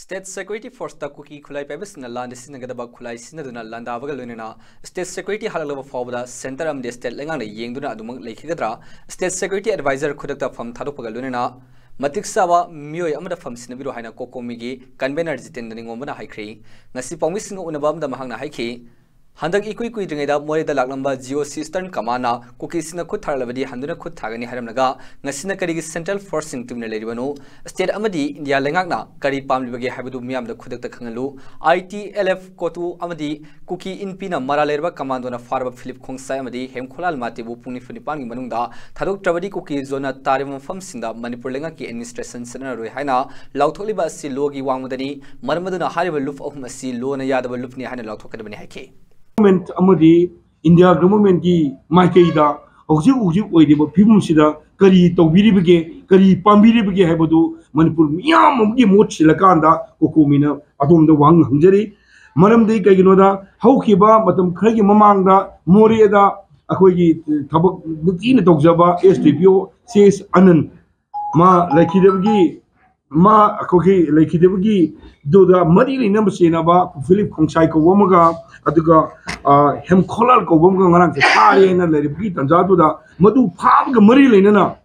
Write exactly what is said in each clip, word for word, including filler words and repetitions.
State Security Force ta kuki khulai pebis na land sinagadaba khulai sinaduna landabaga lunena State Security halalaba fawda center am de state lengang na yengduna adumak leikhigadara State Security Advisor khudakta fam thadopaga lunena matik sawa miyoi amada fam sinabiro haina Cocomi gi convener jitendani ngomna haikri ngasi pawmising unabam da mahangna haiki Handak ikui kui dringeda morida laklamba Geo Eastern Kamana Cookies na khut tharlabadi handuna khut thagani haramnaga ngasina karigi Central Forcing Team na leribanu State amadi India lengakna kari pamlibage habadu miyam da khudakta khangalu I T L F kotu amadi Cookie inpi na mara lerba commando na farba Philip Khonthang amadi hemkholal matibu pungni funipan gi manungda thadok trabadi Cookie zona tarim fam sinda Manipur lengaki administration sana roi haina lautholiba si logi wangmadani marmaduna hariba luf of masi lo na yadaba lufni haina lauthokadabani haike Government amadi India government ki maikaida hauji uji oidiba phibum sida kari tawbiribage kari pambiribage haibadu Manipur miyam amgi mot silakanda Cocomi na adomda wang hangjari maramdei kaiginoda haukiba matam khragi mamangda moriada akhoi thabak nuti na tawjaba S D P O says anan ma leikhigadara ma akhoi leikhigadara doda mari lina basena ba Philip Khonthang ko wamaga aduga hem kholal ko bom ngarang se pare na le bi tanja du da madu phab ga mari le na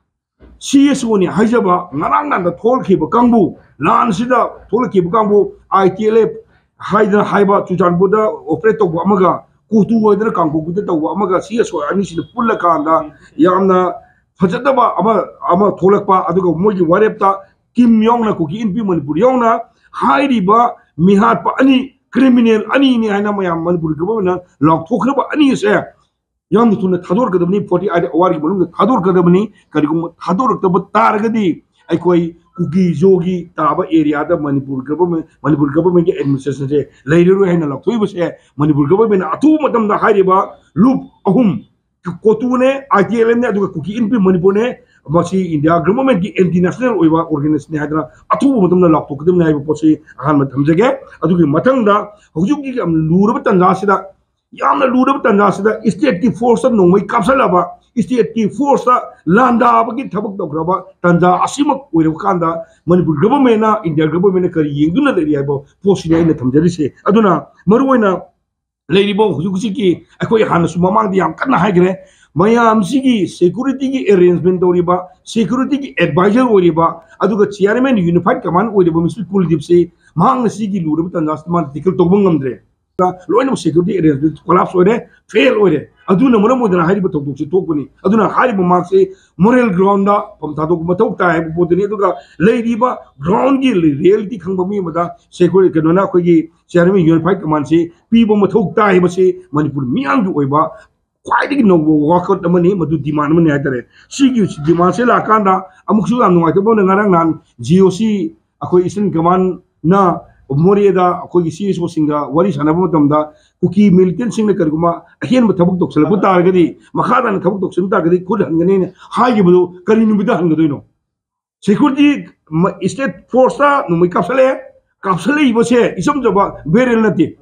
C S O ni hajaba ngarang nan da thol khi ba kangbu lan sida thol khi ba kangbu I T L F haida haiba chujan boda operate to amaga kutu wadra kangbu gude to amaga C S O ani sida pulla kanda yamna phajada ba ama ama tholakpa aduga mogi warepta kim yong na ko ki inpi Manipur yong na hairi ba mihat pa ani criminal ani ni haina mayam Manipur government lok thokhraba ani se yam tuna thador gadabni forty awar gi manung thador gadabni karigum thador tab targadi aikoi kugi jogi taba area da Manipur government Manipur government gi administration se leiru haina lok thoi base Manipur government atu matam da hariba loop ahum kotune I T L M ne adu kuki inpi Manipur ne masi India government ki international oiba organization hadra atu matam na lok thokdum na haiba posi ahan ma thamjage adu gi mathang da hujuk gi am luraba tanja sida yamna luraba tanja sida state ki force no mai kapsalaba state ki force landa ba gi thabak dograba tanja asimak oiraba kanda Manipur government na India government na kari yengduna le haiba posi ne na thamjari se aduna maruina leiribo hujuk ki akoi hanasu mamang di am kana haigre mayam sigi security ki arrangement doriba security ki advisor oriba aduga chairman unified command oriba misul kuldip se mang sigi lurab tanjas man tikal tobung ngamdre loina security arrangement collapse ore fail ore aduna mono modana hariba tokduk se tokuni aduna hariba mark se moral ground da pamta dok matok ta hai bodini aduga leiriba ground ki reality khangba mi mada security kanona khoi gi chairman unified command se pibo matok ta hai ba se Manipur miyang ju oiba Quite no workout the money, but do demand money at it. She gives demand la kanda, Amuxu and Whitebone and Narangan, G O C, acquisition command na Morieda, Akoi was singer, what is anabotam da, Cookie militant singer Karguma, again with Tabuk Salabutargadi, Mahada and Tabuk Santagadi, could hang Hagibu, Karin with the Hangadino. Security state force, no my capsule, capsule was here, is some about very relative.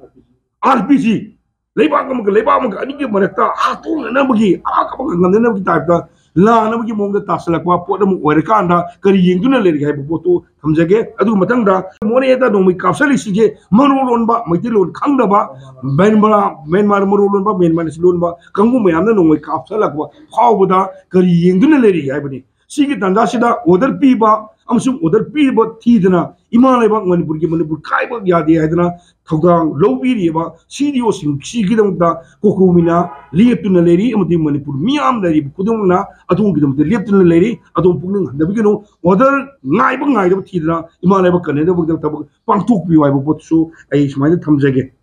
R P G. Lebam ke lebam ke ani ke mereka atu na bagi apa apa ngandena bagi type da la na bagi mong da tasla kwa po da mo werka anda kari yengduna le ga bo to thamjage adu matang da mone da no mi kapsali sije manulon ba maitilon khangda ba benmara menmar marulon ba menmar silon ba kangu mayam na no mi kapsala kwa khaw da kari yengduna le ga bani sigi tanda sida order pi ba amsum order pi ba thidna iman lebak Manipur ki Manipur kai ba yadi haidna thogdang lobi ri ba C D O sing sigi dam da Cocomi na leptuna leri amdi Manipur miyam leri kudum na atung gidam de leptuna leri atung pungning handabi no order ngai ba ngai da thidna iman lebak kaneda ba da pangtuk pi wai ba potsu ai smai thamjage